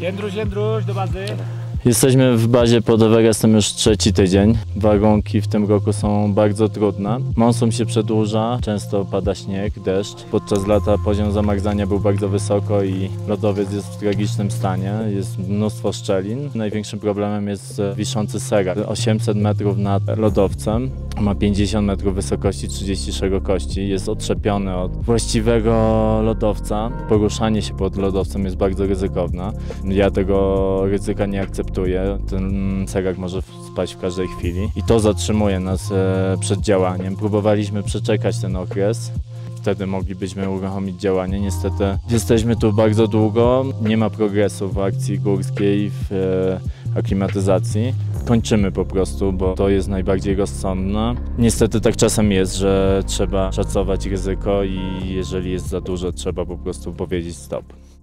Jędruś, do bazy. Jesteśmy w bazie pod Everestem już trzeci tydzień. Warunki w tym roku są bardzo trudne. Monsun się przedłuża, często pada śnieg, deszcz. Podczas lata poziom zamarzania był bardzo wysoko i lodowiec jest w tragicznym stanie. Jest mnóstwo szczelin. Największym problemem jest wiszący serak. 800 metrów nad lodowcem. Ma 50 metrów wysokości, 30 szerokości. Jest otrzepiony od właściwego lodowca. Poruszanie się pod lodowcem jest bardzo ryzykowne. Ja tego ryzyka nie akceptuję. Ten serak może spaść w każdej chwili i to zatrzymuje nas przed działaniem. Próbowaliśmy przeczekać ten okres. Wtedy moglibyśmy uruchomić działanie. Niestety jesteśmy tu bardzo długo. Nie ma progresu w akcji górskiej, w aklimatyzacji. Kończymy po prostu, bo to jest najbardziej rozsądne. Niestety tak czasem jest, że trzeba szacować ryzyko i jeżeli jest za dużo, trzeba po prostu powiedzieć stop.